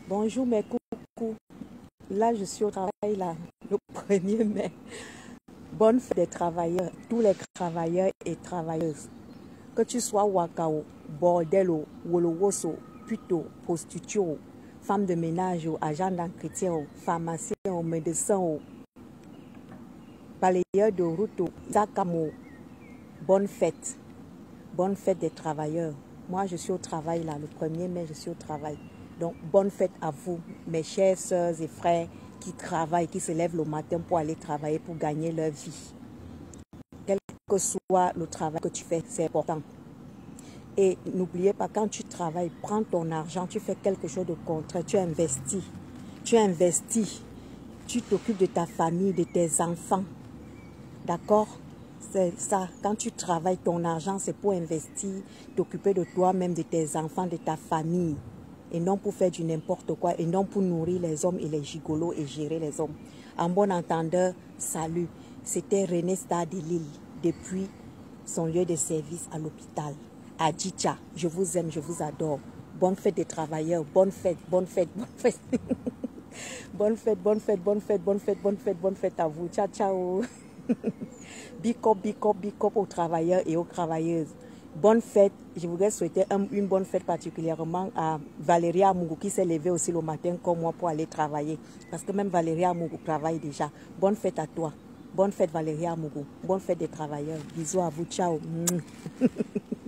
Bonjour mes coucous. Là, je suis au travail, là, le 1er mai. Bonne fête des travailleurs, tous les travailleurs et travailleuses. Que tu sois wakao, bordelo, wolowoso, puto, prostituo, femme de ménage, agent d'entretien, pharmacien, médecin, balayeur de route, zakamo. Bonne fête. Bonne fête des travailleurs. Moi, je suis au travail, là, le 1er mai, je suis au travail. Donc, bonne fête à vous, mes chères sœurs et frères qui travaillent, qui se lèvent le matin pour aller travailler, pour gagner leur vie. Quel que soit le travail que tu fais, c'est important. Et n'oubliez pas, quand tu travailles, prends ton argent, tu fais quelque chose de concret, tu investis. Tu investis. Tu t'occupes de ta famille, de tes enfants. D'accord? C'est ça. Quand tu travailles, ton argent, c'est pour investir, t'occuper de toi-même, de tes enfants, de ta famille. Et non pour faire du n'importe quoi. Et non pour nourrir les hommes et les gigolos et gérer les hommes. En bon entendeur, salut. C'était René Star de Lille, depuis son lieu de service à l'hôpital. Adjicha, je vous aime, je vous adore. Bonne fête des travailleurs. Bonne fête, bonne fête, bonne fête. Bonne fête, bonne fête, bonne fête, bonne fête, bonne fête, bonne fête à vous. Ciao, ciao. Big up, big up, big up aux travailleurs et aux travailleuses. Bonne fête. Je voudrais souhaiter une bonne fête particulièrement à Valérie Amougou qui s'est levée aussi le matin comme moi pour aller travailler. Parce que même Valérie Amougou travaille déjà. Bonne fête à toi. Bonne fête Valérie Amougou. Bonne fête des travailleurs. Bisous à vous. Ciao.